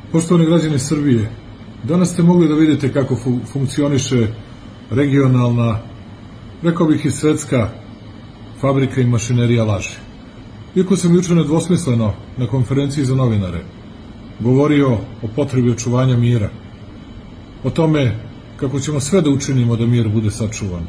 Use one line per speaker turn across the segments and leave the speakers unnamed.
Poštovani građani Srbije, danas ste mogli da vidite kako funkcioniše regionalna, rekao bih i svetska fabrika i mašinerija laži. Iako sam juče nedvosmisleno na konferenciji za novinare govorio o potrebi očuvanja mira, o tome kako ćemo sve da učinimo da mir bude sačuvan.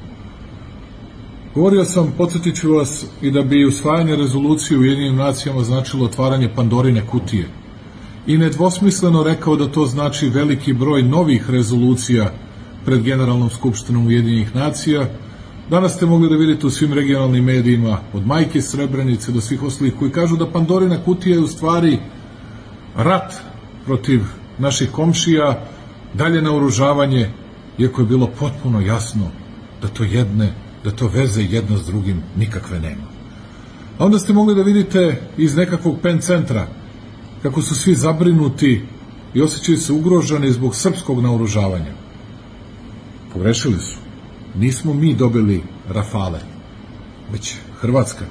Govorio sam, podsjetit ću vas, i da bi usvajanje rezolucije u Ujedinjenim nacijama značilo otvaranje Pandorine kutije. I nedvosmisleno rekao da to znači veliki broj novih rezolucija pred Generalnom skupštinom Ujedinjenih nacija. Danas ste mogli da vidite u svim regionalnim medijima, od majke Srebrenice do svih ostalih, koji kažu da Pandorina kutija je u stvari rat protiv naših komšija, dalje naoružavanje, iako je bilo potpuno jasno da to veze jedno s drugim nikakve nema. A onda ste mogli da vidite iz nekakvog pen centra kako su svi zabrinuti i osjećaju se ugroženi zbog srpskog naoružavanja. Pogrešili su. Nismo mi dobili Rafale, već Hrvatska.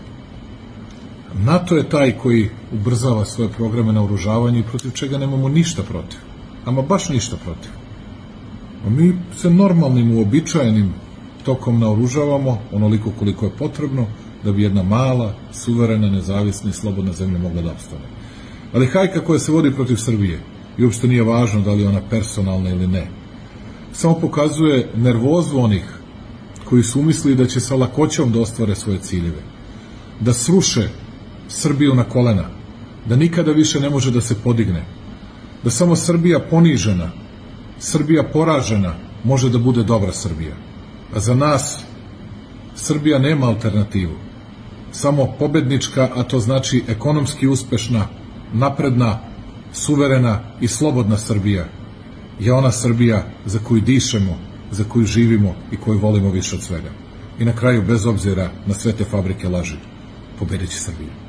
NATO je taj koji ubrzava svoje programe naoružavanja i protiv čega nemamo ništa protiv. Ama baš ništa protiv. A mi se normalnim, uobičajenim tokom naoružavamo onoliko koliko je potrebno da bi jedna mala, suverena, nezavisna i slobodna zemlja mogla da opstane. Ali hajka koja se vodi protiv Srbije, i uopšte nije važno da li je ona personalna ili ne, samo pokazuje nervozu onih koji su umislili da će sa lakoćom da ostvare svoje ciljeve, da sruše Srbiju na kolena, da nikada više ne može da se podigne, da samo Srbija ponižena, Srbija poražena može da bude dobra Srbija. A za nas Srbija nema alternativu. Samo pobednička, a to znači ekonomski uspešna, napredna, suverena i slobodna Srbija je ona Srbija za koju dišemo, za koju živimo i koju volimo više od svega. I na kraju, bez obzira na sve te fabrike laži, pobedit će Srbija.